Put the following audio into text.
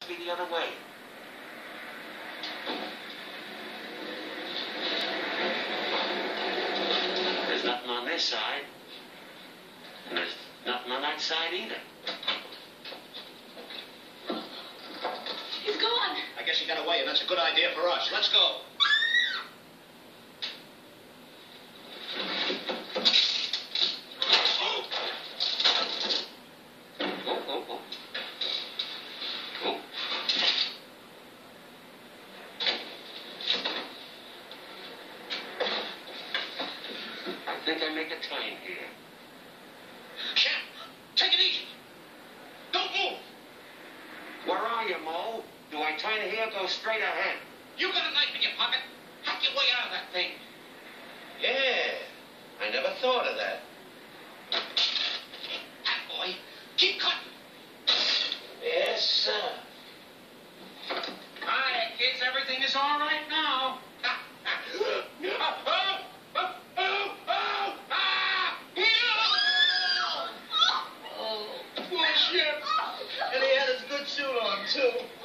be the other way. There's nothing on this side. And there's nothing on that side either. He's gone. I guess he got away, and that's a good idea for us. Let's go. I think I make a turn here. Shemp, take it easy. Don't move. Where are you, Mo? Do I turn here or go straight ahead? You got a knife in your pocket. Hack your way out of that thing. Yeah, I never thought of that. That boy. Keep cutting. Yes, sir. Hi, kids. Everything is all right now. Poor Shemp. And he had his good suit on, too.